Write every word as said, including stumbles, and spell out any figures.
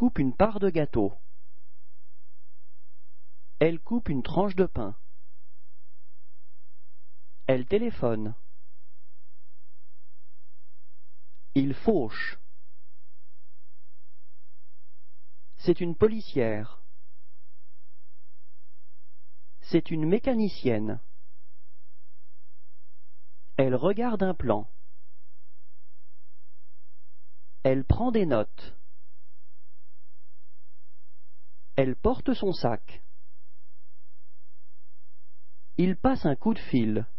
coupe une part de gâteau. Elle coupe une tranche de pain. Elle téléphone. Il fauche. C'est une policière. C'est une mécanicienne. Elle regarde un plan. Elle prend des notes. Elle porte son sac. Il passe un coup de fil.